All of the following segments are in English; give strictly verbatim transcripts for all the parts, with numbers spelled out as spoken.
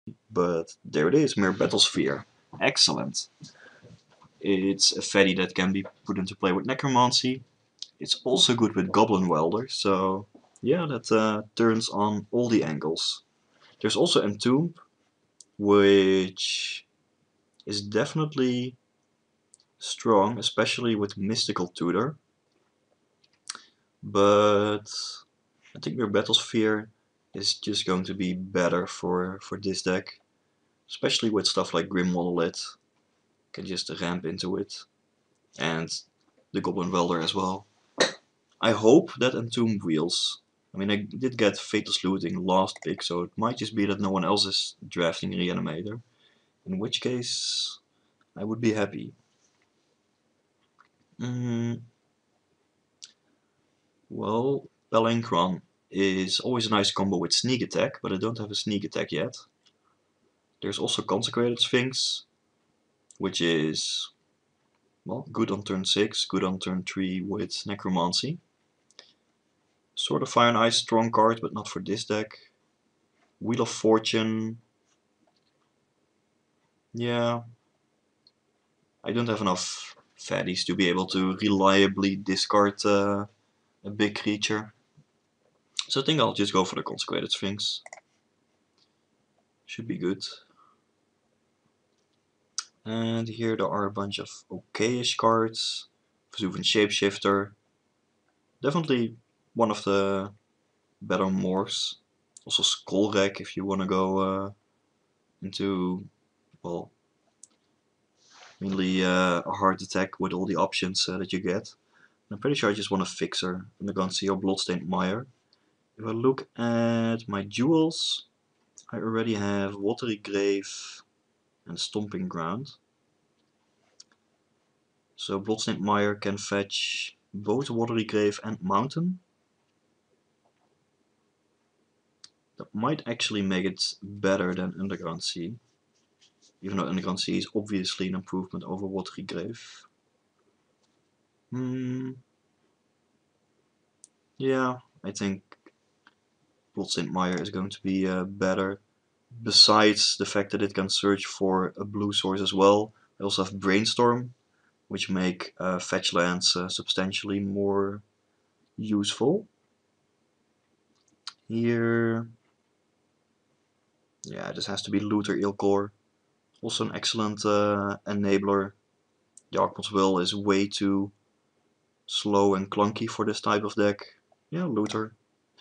but there it is, Mere Battlesphere. Excellent. It's a fatty that can be put into play with Necromancy. It's also good with Goblin Welder, so yeah, that uh, turns on all the angles. There's also Entomb, which is definitely strong, especially with Mystical Tutor. But I think your Battlesphere is just going to be better for, for this deck. Especially with stuff like Grim Monolith. Can just ramp into it. And the Goblin Welder as well. I hope that Entomb wheels. I mean, I did get Fatal's Looting last pick, so it might just be that no one else is drafting Reanimator. In which case, I would be happy. Mm, well, Palancron is always a nice combo with Sneak Attack, but I don't have a Sneak Attack yet. There's also Consecrated Sphinx, which is, well, good on turn six, good on turn three with Necromancy. Sword of Fire and Ice, strong card, but not for this deck. Wheel of Fortune, yeah, I don't have enough fatties to be able to reliably discard uh, a big creature. So I think I'll just go for the Consecrated Sphinx. Should be good. And here there are a bunch of okayish cards. Vesuvian Shapeshifter. Definitely one of the better morphs. Also Skullrack if you want to go uh, into, well, mainly uh, a hard attack with all the options uh, that you get. I'm pretty sure I just want a Fixer. And I'm going to see a Bloodstained Mire. If I look at my jewels, I already have Watery Grave and Stomping Ground. So Bloodstained Mire can fetch both Watery Grave and Mountain. That might actually make it better than Underground Sea. Even though Underground Sea is obviously an improvement over Watery Grave. Hmm. Yeah, I think Bloodstained Mire is going to be uh, better. Besides the fact that it can search for a blue source as well, I also have Brainstorm, which make uh, fetch lands uh, substantially more useful. Here, yeah, this has to be Luther Ilkor. Also an excellent uh, enabler. Yarkman's Will is way too slow and clunky for this type of deck. Yeah, Luther.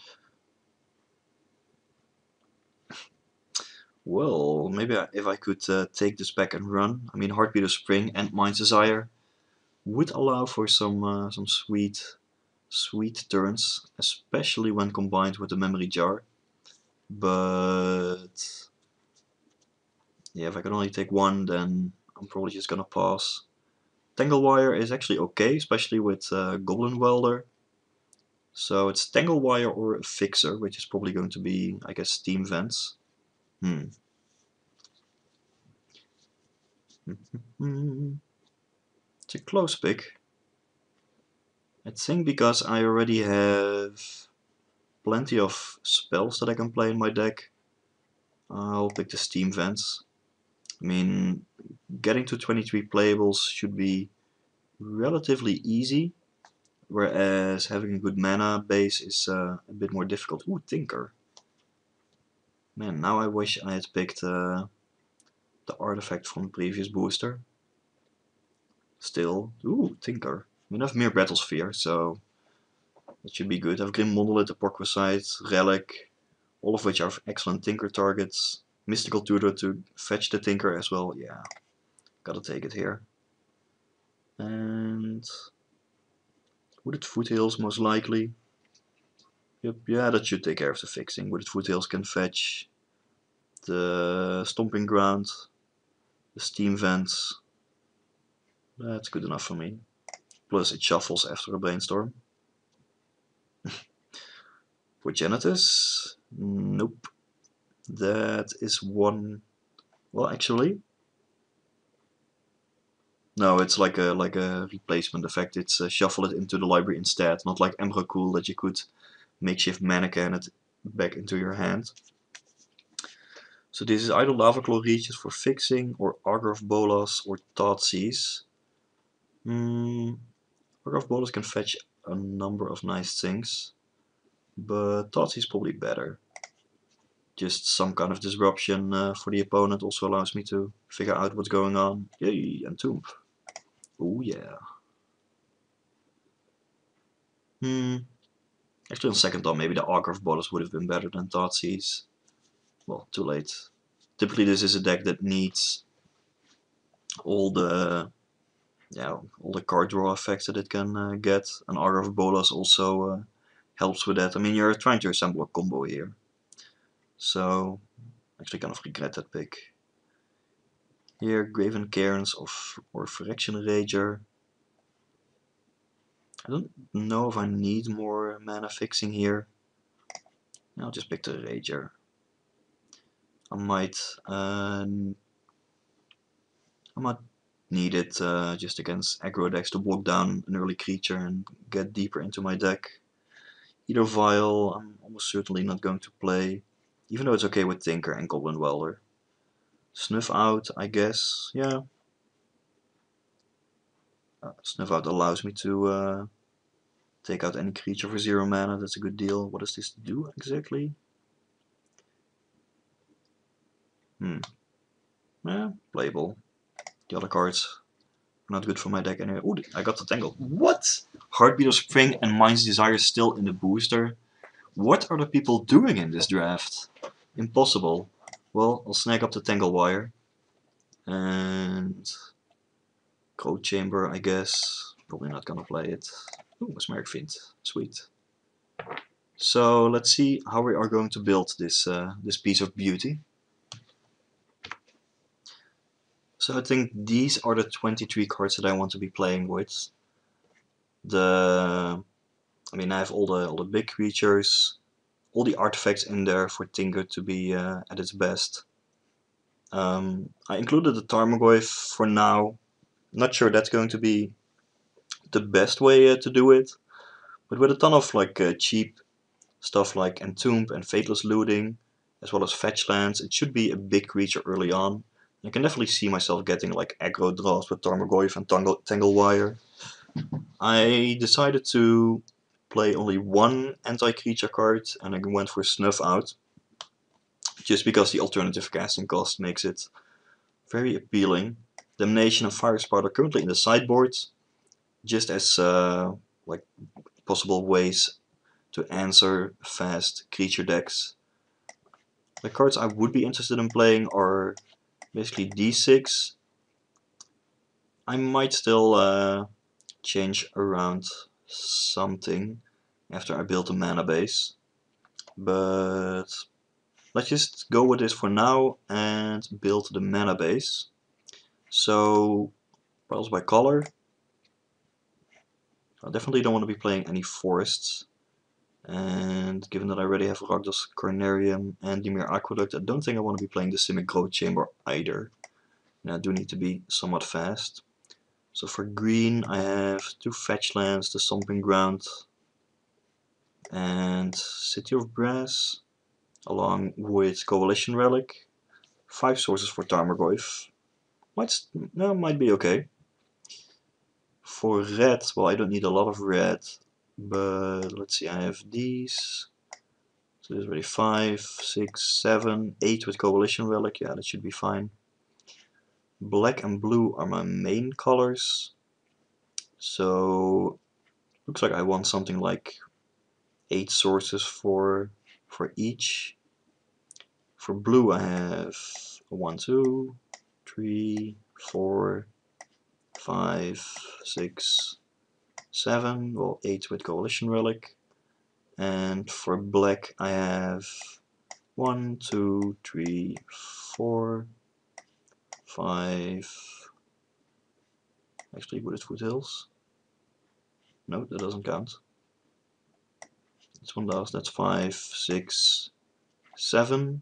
Well, maybe I, if I could uh, take this back and run. I mean, Heartbeat of Spring and Mind's Desire would allow for some uh, some sweet, sweet turns, especially when combined with the Memory Jar. But yeah, if I can only take one, then I'm probably just gonna pass. Tanglewire is actually okay, especially with uh, Goblin Welder. So it's Tanglewire or a Fixer, which is probably going to be, I guess, Steam Vents. Hmm. It's a close pick. I think because I already have plenty of spells that I can play in my deck, I'll pick the Steam Vents. I mean, getting to twenty-three playables should be relatively easy, whereas having a good mana base is uh, a bit more difficult. Ooh, Tinker. Man, now I wish I had picked uh, the artifact from the previous booster. Still, ooh, Tinker. I mean, I have Mere Battlesphere, so that should be good. I have Grim Monolith, Apocricite, Relic, all of which are excellent Tinker targets. Mystical Tutor to fetch the Tinker as well, yeah. Gotta take it here. And Wooded Foothills most likely. Yep, yeah, that should take care of the fixing. Wooded Foothills can fetch the Stomping Ground, the Steam Vents. That's good enough for me. Plus it shuffles after a Brainstorm. Progenitus? Nope. That is one... Well, actually... No, it's like a like a replacement effect. It's uh, shuffle it into the library instead, not like Emrakul that you could makeshift mana can it back into your hand. So this is either Lava Claw Reaches for fixing, or Augur of Bolas, or Thoughtseize. Hmm, Augur of Bolas can fetch a number of nice things, but Thoughtseize is probably better. Just some kind of disruption uh, for the opponent also allows me to figure out what's going on. Yay, and Tomb. Oh yeah. Hmm. Actually, on second thought, maybe the Augur of Bolas would have been better than Thoughtseize. Well, too late. Typically, this is a deck that needs all the yeah all the card draw effects that it can uh, get. And Augur of Bolas also uh, helps with that. I mean, you're trying to assemble a combo here, so actually kind of regret that pick. Here, Graven Cairns of or Fraction Rager. I don't know if I need more mana fixing here. I'll just pick the Rager. I might, uh, I might need it uh, just against aggro decks to block down an early creature and get deeper into my deck. Either Vial, I'm almost certainly not going to play, even though it's okay with Tinker and Goblin Welder. Snuff Out, I guess, yeah. Uh, Snuff Out allows me to uh, take out any creature for zero mana, that's a good deal. What does this do exactly? Hmm. Yeah, playable. The other cards are not good for my deck anyway. Ooh, I got the Tangle. What? Heartbeat of Spring and Mind's Desire still in the booster. What are the people doing in this draft? Impossible. Well, I'll snag up the Tangle Wire. And Code Chamber, I guess. Probably not gonna play it. Ooh, Mesmeric Fiend. Sweet. So let's see how we are going to build this uh, this piece of beauty. So I think these are the twenty-three cards that I want to be playing with. The, I mean, I have all the all the big creatures, all the artifacts in there for Tinker to be uh, at its best. Um, I included the Tarmogoyf for now. Not sure that's going to be the best way uh, to do it, but with a ton of like uh, cheap stuff like Entomb and Fateless Looting, as well as fetch lands, it should be a big creature early on. I can definitely see myself getting like aggro draws with Tarmogoyf and Tangle, Tangle Wire. I decided to play only one anti-creature card, and I went for Snuff Out, just because the alternative casting cost makes it very appealing. Damnation and Firespout are currently in the sideboard, just as uh, like possible ways to answer fast creature decks. The cards I would be interested in playing are basically D six. I might still uh, change around something after I build a mana base, but let's just go with this for now and build the mana base. So, piles by color. I definitely don't want to be playing any forests. And given that I already have Rakdos Carnarium and Dimir Aqueduct, I don't think I want to be playing the Simic Growth Chamber either. And I do need to be somewhat fast. So for green I have two fetch lands, the Stomping Ground and City of Brass, along with Coalition Relic. Five sources for Tarmogoyf. Might, no, might be okay. For red, well, I don't need a lot of red, but let's see, I have these. So there's already five, six, seven, eight with Coalition Relic. Yeah, that should be fine. Black and blue are my main colors. So looks like I want something like eight sources for for each. For blue I have one, two, three, four, five, six, seven, well eight with Coalition Relic. And for black I have one, two, three, four, five, actually Wooded Foothills. No, that doesn't count. This one does, that's five, six, seven.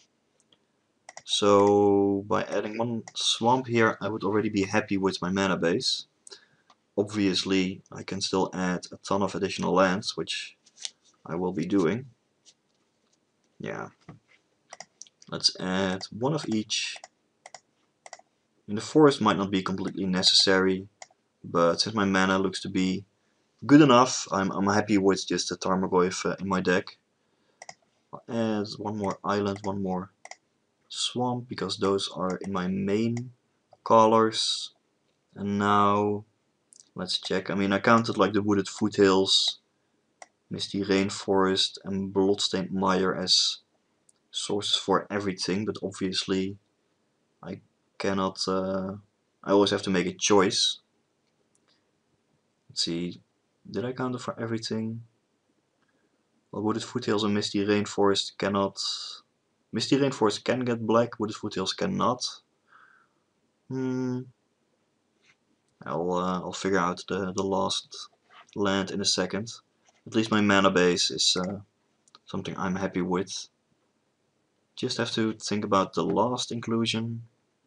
So by adding one swamp here I would already be happy with my mana base. Obviously I can still add a ton of additional lands, which I will be doing. Yeah, Let's add one of each. In the forest might not be completely necessary, but since my mana looks to be good enough, I'm, I'm happy with just a Tarmogoyf uh, in my deck. I'll add one more island, one more swamp, because those are in my main colors. And now let's check. I mean, I counted like the Wooded Foothills, Misty Rainforest and Bloodstained Mire as sources for everything, but obviously I cannot, uh, I always have to make a choice. Let's see, did I count it for everything? Well, Wooded Foothills and Misty Rainforest cannot, Misty Rainforest can get black, Wooded Foothills cannot. Hmm, I'll, uh, I'll figure out the, the last land in a second. At least my mana base is uh, something I'm happy with. Just have to think about the last inclusion.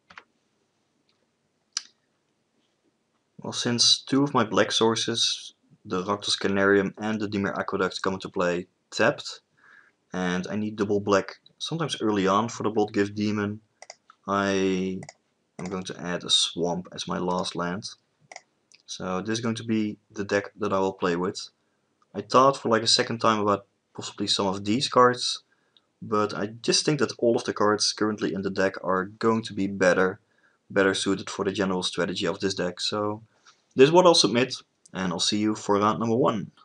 Well, since two of my black sources, the Rakdos Canarium and the Dimir Aqueduct, come into play tapped, and I need double black sometimes early on for the Blood Gift Demon, I am going to add a Swamp as my last land. So this is going to be the deck that I will play with. I thought for like a second time about possibly some of these cards, but I just think that all of the cards currently in the deck are going to be better, better suited for the general strategy of this deck. So this is what I'll submit, and I'll see you for round number one.